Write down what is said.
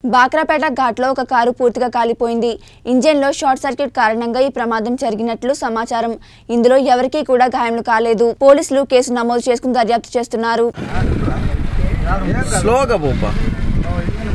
బాక్రాపేట ఘాట్లో ఒక కారు పూర్తిగా కాలిపోయింది. ఇంజిన్లో షార్ట్ సర్క్యూట్ కారణంగా ఈ ప్రమాదం జరిగినట్లు సమాచారం. ఇందులో ఎవరికీ కూడా గాయాలు కాలేదు. పోలీసులు కేసు నమోదు చేసుకుని దర్యాప్తు చేస్తున్నారు.